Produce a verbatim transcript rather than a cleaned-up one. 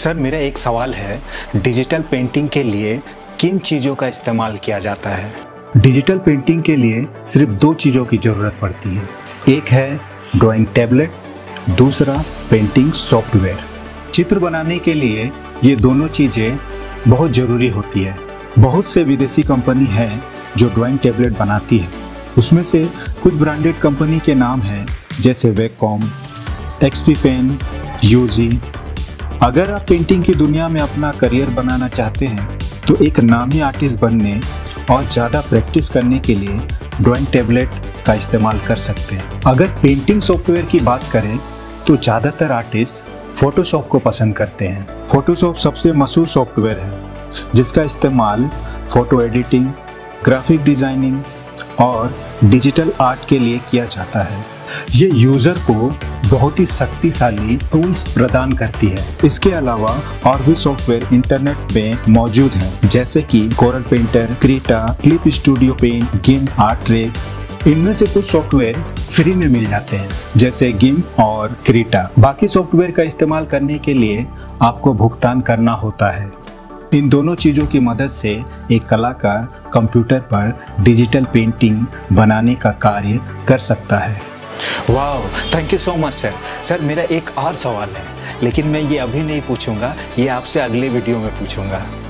Sir मेरा एक सवाल है, डिजिटल पेंटिंग के लिए किन चीज़ों का इस्तेमाल किया जाता है? डिजिटल पेंटिंग के लिए सिर्फ दो चीज़ों की ज़रूरत पड़ती है। एक है ड्राइंग टैबलेट, दूसरा पेंटिंग सॉफ्टवेयर। चित्र बनाने के लिए ये दोनों चीज़ें बहुत ज़रूरी होती है। बहुत से विदेशी कंपनी हैं जो ड्राइंग टैबलेट बनाती है। उसमें से कुछ ब्रांडेड कंपनी के नाम हैं जैसे वैकॉम, एक्सपी पेन, यूजी। अगर आप पेंटिंग की दुनिया में अपना करियर बनाना चाहते हैं तो एक नामी आर्टिस्ट बनने और ज़्यादा प्रैक्टिस करने के लिए ड्राइंग टैबलेट का इस्तेमाल कर सकते हैं। अगर पेंटिंग सॉफ्टवेयर की बात करें तो ज़्यादातर आर्टिस्ट फोटोशॉप को पसंद करते हैं। फोटोशॉप सबसे मशहूर सॉफ्टवेयर है जिसका इस्तेमाल फ़ोटो एडिटिंग, ग्राफिक डिज़ाइनिंग और डिजिटल आर्ट के लिए किया जाता है। ये यूज़र को बहुत ही शक्तिशाली टूल्स प्रदान करती है। इसके अलावा और भी सॉफ्टवेयर इंटरनेट में मौजूद हैं जैसे कि Corel Painter, Krita, Clip Studio Paint, GIMP, ArtRage. इनमें से कुछ सॉफ्टवेयर फ्री में मिल जाते हैं जैसे गिम्प और क्रीटा। बाकी सॉफ्टवेयर का इस्तेमाल करने के लिए आपको भुगतान करना होता है। इन दोनों चीज़ों की मदद से एक कलाकार कंप्यूटर पर डिजिटल पेंटिंग बनाने का कार्य कर सकता है। वाह, thank you so much sir. Sir मेरा एक और सवाल है, लेकिन मैं ये अभी नहीं पूछूंगा, ये आपसे अगले वीडियो में पूछूंगा।